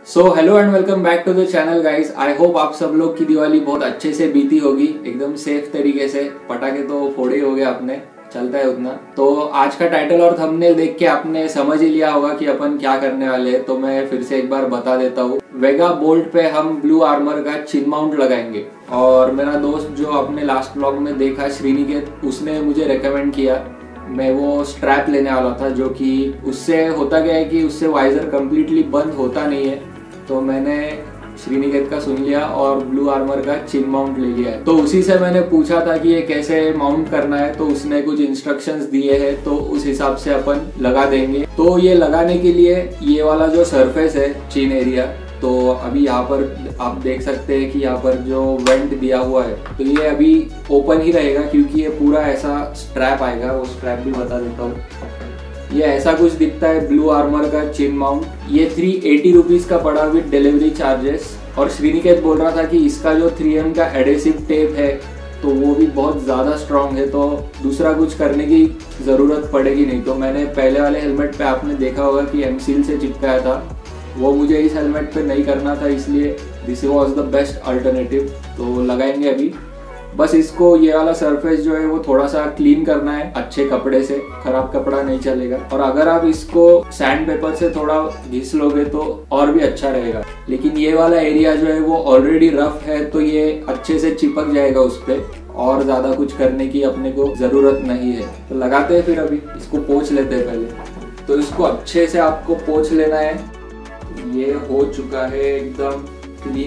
So hello and welcome back to the channel guys. I hope आप सब लोग की दिवाली बहुत अच्छे से बीती होगी, एकदम सेफ तरीके से। पटाखे तो फोड़े हो गए आपने, चलता है उतना। तो आज का टाइटल और थंबनेल देख के आपने समझ ही लिया होगा कि अपन क्या करने वाले हैं, तो मैं फिर से एक बार बता देता हूँ। वेगा बोल्ट पे हम ब्लू आर्मर का चिन माउंट लगाएंगे। और मेरा दोस्त जो आपने लास्ट ब्लॉग में देखा, श्रीनिकेत, उसने मुझे रेकमेंड किया। मैं वो स्ट्रैप लेने वाला था, जो कि उससे होता क्या है कि उससे वाइजर कम्प्लीटली बंद होता नहीं है। तो मैंने श्रीनिकेत का सुन लिया और ब्लू आर्मर का चिन माउंट ले लिया है। तो उसी से मैंने पूछा था कि ये कैसे माउंट करना है, तो उसने कुछ इंस्ट्रक्शंस दिए हैं, तो उस हिसाब से अपन लगा देंगे। तो ये लगाने के लिए ये वाला जो सरफेस है चिन एरिया, तो अभी यहाँ पर आप देख सकते हैं कि यहाँ पर जो वेंट दिया हुआ है, तो ये अभी ओपन ही रहेगा क्योंकि ये पूरा ऐसा स्ट्रैप आएगा। वो स्ट्रैप भी बता देता हूँ। ये ऐसा कुछ दिखता है ब्लू आर्मर का चिन माउंट। ये 380 रुपीज का पड़ा विद डिलीवरी चार्जेस। और श्रीनिकेत बोल रहा था कि इसका जो 3M का एडेसिव टेप है, तो वो भी बहुत ज़्यादा स्ट्रॉन्ग है, तो दूसरा कुछ करने की ज़रूरत पड़ेगी नहीं। तो मैंने पहले वाले हेलमेट पे आपने देखा होगा कि एमसील से चिपकाया था, वो मुझे इस हेलमेट पे नहीं करना था, इसलिए this was the best alternative. तो लगाएंगे अभी। बस इसको, ये वाला सरफेस जो है वो थोड़ा सा क्लीन करना है अच्छे कपड़े से, खराब कपड़ा नहीं चलेगा। और अगर आप इसको सैंड पेपर से थोड़ा घिस लोगे तो और भी अच्छा रहेगा। लेकिन ये वाला एरिया जो है वो ऑलरेडी रफ है, तो ये अच्छे से चिपक जाएगा उस पर, और ज्यादा कुछ करने की अपने को जरूरत नहीं है। तो लगाते हैं फिर। अभी इसको पोंछ लेते हैं पहले। तो इसको अच्छे से आपको पोंछ लेना है। ये हो चुका है एकदम क्लीन।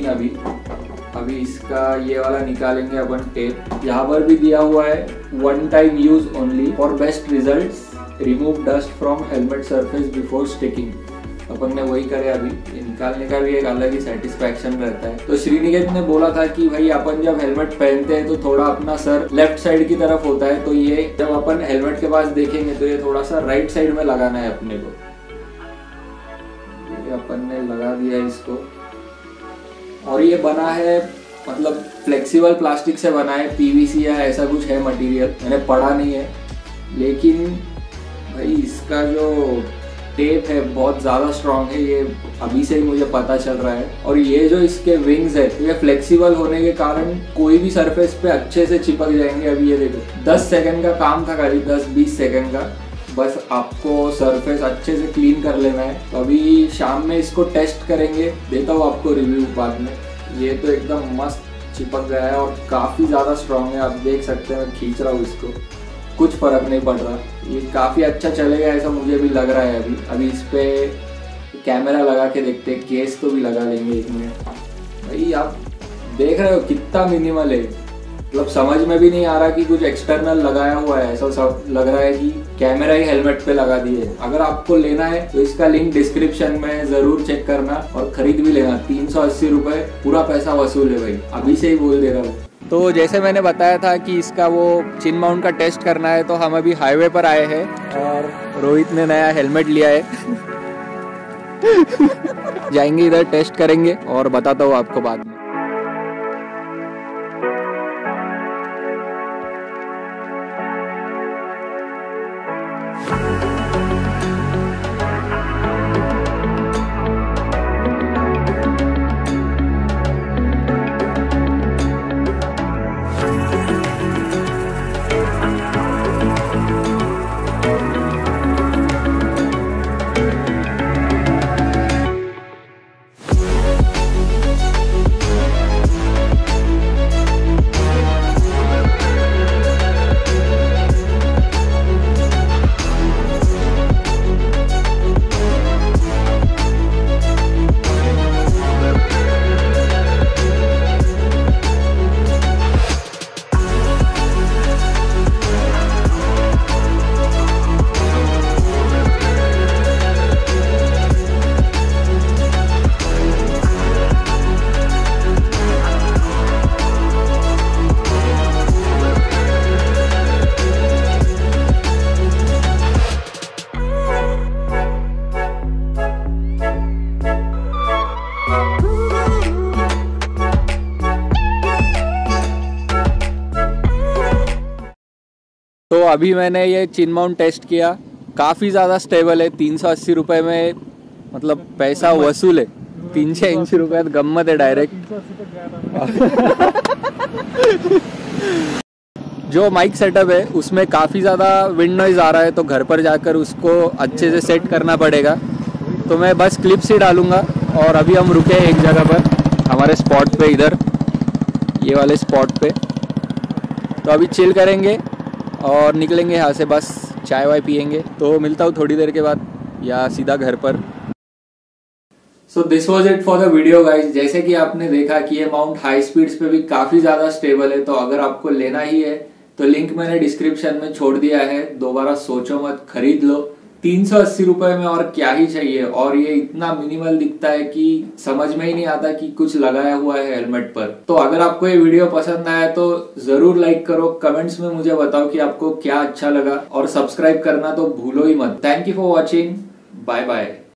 अभी इसका ये वाला निकालेंगे अपन टेप। यहाँ पर भी दिया हुआ है 1 time use only for best results, remove dust from helmet surface before sticking. अपन ने वही करे। अभी ये निकालने का भी एक अलग ही सेटिस्फैक्शन रहता है। तो श्रीनिकेत ने बोला था कि भाई अपन जब हेलमेट पहनते हैं तो थोड़ा अपना सर लेफ्ट साइड की तरफ होता है, तो ये जब अपन हेलमेट के पास देखेंगे तो ये थोड़ा सा राइट साइड में लगाना है अपने को। ये अपन ने लगा दिया इसको। और ये बना है, मतलब फ्लेक्सिबल प्लास्टिक से बना है, पीवीसी या ऐसा कुछ है मटेरियल, मैंने पढ़ा नहीं है। लेकिन भाई इसका जो टेप है बहुत ज़्यादा स्ट्रॉन्ग है, ये अभी से ही मुझे पता चल रहा है। और ये जो इसके विंग्स है, ये फ्लेक्सिबल होने के कारण कोई भी सरफेस पे अच्छे से चिपक जाएंगे। अभी ये देखो, 10 सेकंड का काम था, खाली 10-20 सेकंड का। बस आपको सरफेस अच्छे से क्लीन कर लेना है। तो अभी शाम में इसको टेस्ट करेंगे, देता हूँ आपको रिव्यू बाद में। ये तो एकदम मस्त चिपक गया है और काफ़ी ज़्यादा स्ट्रॉन्ग है। आप देख सकते हैं, मैं खींच रहा हूँ इसको, कुछ फर्क नहीं पड़ रहा। ये काफ़ी अच्छा चलेगा ऐसा मुझे भी लग रहा है। अभी इस पर कैमरा लगा के देखते हैं, केस तो भी लगा लेंगे इसमें। भाई आप देख रहे हो कितना मिनिमल है, मतलब समझ में भी नहीं आ रहा कि कुछ एक्सटर्नल लगाया हुआ है। ऐसा सब लग रहा है कि कैमरा ही हेलमेट पे लगा दिए। अगर आपको लेना है तो इसका लिंक डिस्क्रिप्शन में जरूर चेक करना और खरीद भी लेना। 380 रुपये पूरा पैसा वसूल है भाई, अभी से ही बोल दे रहा हूँ। तो जैसे मैंने बताया था कि इसका वो चिन माउंट का टेस्ट करना है, तो हम अभी हाईवे पर आए हैं और रोहित ने नया हेलमेट लिया है। जाएंगे इधर, टेस्ट करेंगे और बताता हूँ आपको बाद में। तो अभी मैंने ये चिन माउंट टेस्ट किया, काफ़ी ज़्यादा स्टेबल है। 380 रुपये में मतलब पैसा वसूल है। ₹380 गम्मत है डायरेक्ट। जो माइक सेटअप है उसमें काफ़ी ज़्यादा विंड नॉइज़ आ रहा है, तो घर पर जाकर उसको अच्छे से सेट करना पड़ेगा। तो मैं बस क्लिप्स ही डालूंगा। और अभी हम रुके हैं एक जगह पर, हमारे स्पॉट पे, इधर ये वाले स्पॉट पे। तो अभी चिल करेंगे और निकलेंगे यहाँ से, बस चाय वाय पियेंगे। तो मिलता हूँ थोड़ी देर के बाद या सीधा घर पर। So this was it for the video guys. जैसे कि आपने देखा कि ये माउंट हाई स्पीड्स पे भी काफ़ी ज़्यादा स्टेबल है। तो अगर आपको लेना ही है तो लिंक मैंने डिस्क्रिप्शन में छोड़ दिया है, दोबारा सोचो मत, खरीद लो। 380 रुपए में और क्या ही चाहिए। और ये इतना मिनिमल दिखता है कि समझ में ही नहीं आता कि कुछ लगाया हुआ है हेलमेट पर। तो अगर आपको ये वीडियो पसंद आया तो जरूर लाइक करो, कमेंट्स में मुझे बताओ कि आपको क्या अच्छा लगा, और सब्सक्राइब करना तो भूलो ही मत। Thank you for watching, bye bye.